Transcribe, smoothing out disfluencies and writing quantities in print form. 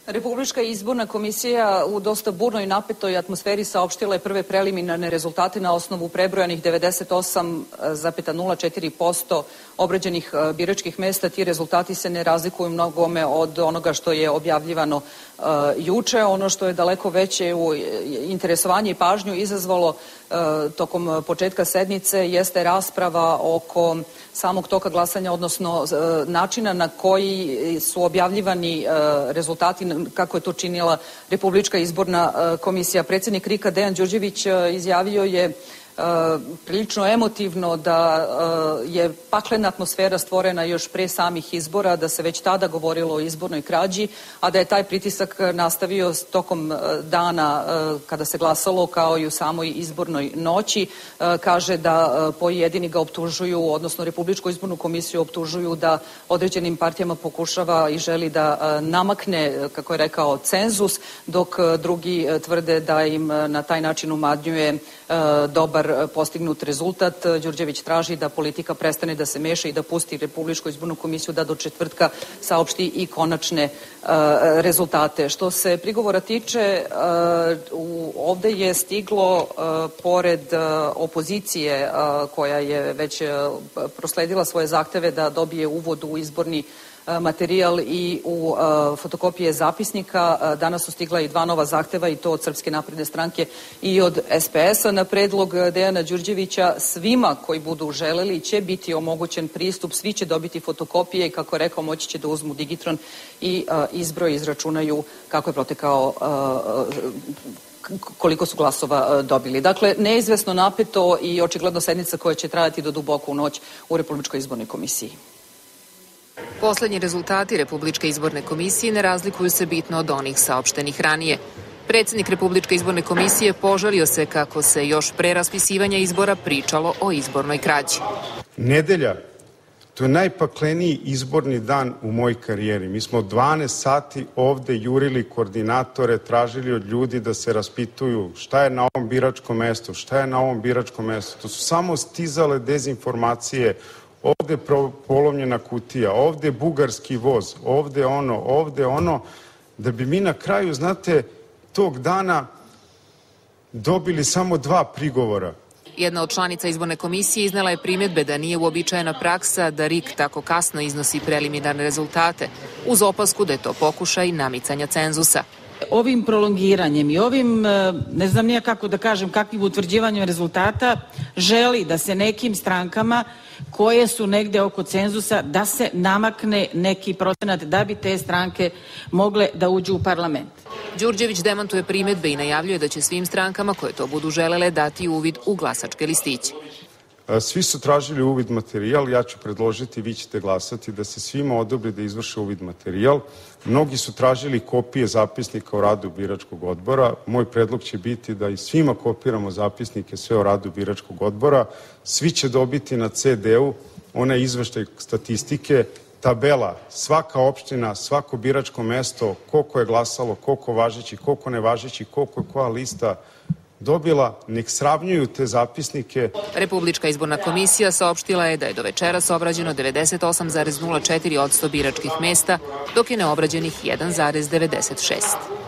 Republička izborna komisija u dosta burnoj i napetoj atmosferi saopštila je prve preliminarne rezultate na osnovu prebrojanih 98,04% obrađenih biračkih mesta. Ti rezultati se ne razlikuju mnogome od onoga što je objavljivano juče. Ono što je daleko veće interesovanje i pažnju izazvalo tokom početka sednice jeste rasprava oko samog toka glasanja, odnosno načina na koji su objavljivani rezultati, kako je to činila Republička izborna komisija. Predsjednik RIK-a Dejan Đurđević izjavio je prilično emotivno da je paklena atmosfera stvorena još pre samih izbora, da se već tada govorilo o izbornoj krađi, a da je taj pritisak nastavio tokom dana kada se glasalo, kao i u samoj izbornoj noći. Kaže da pojedini ga optužuju, odnosno Republičku izbornu komisiju optužuju da određenim partijama pokušava i želi da namakne, kako je rekao, cenzus, dok drugi tvrde da im na taj način umanjuje dobar postignut rezultat. Đurđević traži da politika prestane da se meša i da pusti Republičku izbornu komisiju da do četvrtka saopšti i konačne rezultate. Što se prigovora tiče, ovde je stiglo, pored opozicije koja je već prosledila svoje zahteve da dobije uvod u izborni materijal i u fotokopije zapisnika, danas su stigla i dva nova zahteva, i to od Srpske napredne stranke i od SPS-a. Na predlog Dejana Đurđevića svima koji budu želeli će biti omogućen pristup, svi će dobiti fotokopije i, kako je rekao, moći će da uzmu digitron i izbroj, izračunaju kako je protekao, koliko su glasova dobili. Dakle, neizvesno, napeto i očigledno sednica koja će trajati do duboko u noć u Republičkoj izbornoj komisiji. Poslednji rezultati Republičke izborne komisije ne razlikuju se bitno od onih saopštenih ranije. Predsjednik Republičke izborne komisije požalio se kako se još pre raspisivanja izbora pričalo o izbornoj krađi. Nedelja, to je najpakleniji izborni dan u mojoj karijeri. Mi smo 12 sati ovde jurili koordinatore, tražili od ljudi da se raspituju šta je na ovom biračkom mestu, šta je na ovom biračkom mestu. To su samo stizale dezinformacije. Ovde polovljena kutija, ovde bugarski voz, ovde ono, da bi mi na kraju, znate, tog dana dobili samo 2 prigovora. Jedna od članica izborne komisije iznela je primjedbe da nije uobičajena praksa da RIK tako kasno iznosi preliminarne rezultate, uz opasku da je to pokušaj namicanja cenzusa. Ovim prolongiranjem i ovim, ne znam nije kako da kažem, kakvim utvrđivanjem rezultata želi da se nekim strankama koje su negde oko cenzusa, da se namakne neki procenat da bi te stranke mogle da uđu u parlament. Đurđević demantuje primjedbe i najavljuje da će svim strankama koje to budu želele dati uvid u glasačke listiće. Svi su tražili uvid materijal, ja ću predložiti, vi ćete glasati da se svima odobri da izvrše uvid materijal. Mnogi su tražili kopije zapisnika o radu biračkog odbora. Moj predlog će biti da i svima kopiramo zapisnike sve o radu biračkog odbora. Svi će dobiti na CD-u onaj izveštaj statistike, tabela, svaka opština, svako biračko mesto, koliko je glasalo, koliko važeći, koliko nevažeći, koliko je koja lista dobila, nek sravnjuju te zapisnike. Republička izborna komisija saopštila je da je do večeras obrađeno 98,04% biračkih mesta, dok je neobrađenih 1,96%.